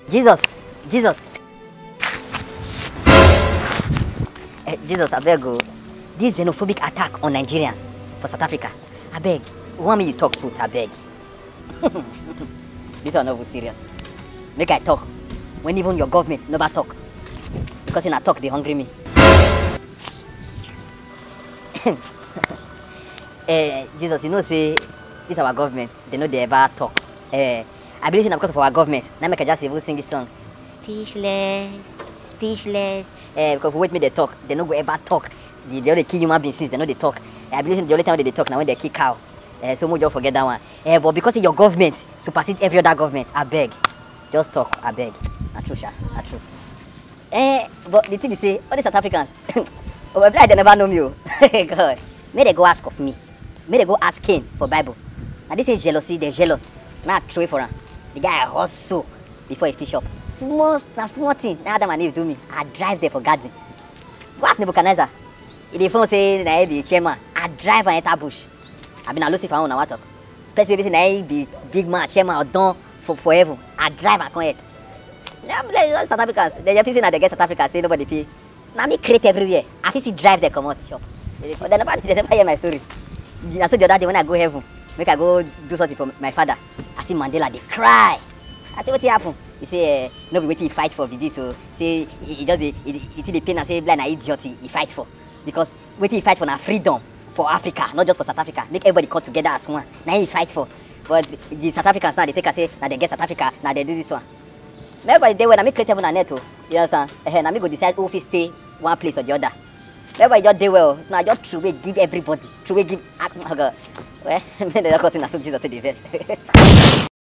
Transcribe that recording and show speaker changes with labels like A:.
A: Jesus, Jesus. Jesus, I beg you. This xenophobic attack on Nigerians for South Africa. I beg. Want me to talk truth, I beg. This one not serious. Make I talk. When even your government never talk. Because in a talk, they hungry me. Jesus, you know, say, this our government, they know they ever talk. I believe it's because of our government. Now make I just even sing this song. Speechless, speechless. Because if we wait me they talk, they don't go ever talk. They only kill human beings since they know they talk. I believe the only time they talk now when they kill cow. So much don't forget that one. But because your government supersedes every other government, I beg. Just talk, I beg. Not true, Sha. Not true. But the thing is say, all these South Africans, oh, they never know me. God. May they go ask of me. May they go ask Cain for Bible. Now this is jealousy, they're jealous. Now throw it for him. The guy hustle before he fish up. Small thing. Now Adam and Eve do me. I drive there for garden. Go ask Nebuchadnezzar. If the phone say na be chairman, I drive and enter bush. I been a Lucifer on our talk. Person say na be big man chairman or done for heaven. I drive and come here. South Africans, they just say that they get South Africa, say nobody pay. Now me create everywhere. I can see drive there come out shop. They never hear my story. I saw the other day when I go heaven, make I go do something for my father. I see Mandela, they cry. I say what happened? He say no be waiting he fight for this. So say he just the pain and say blind and idiot he fight for. Because waiting he fight for now freedom for Africa, not just for South Africa. Make everybody come together as one. Now he fight for. But the South Africans now they take and say now they get South Africa, now they do this one. Everybody they when I make create heaven and net, you understand? Now me go decide who fit stay one place or the other. Everybody just do well. Now just throw away, give everybody. Throw away, give. Oh God. Well, they don't cause Jesus to the verse.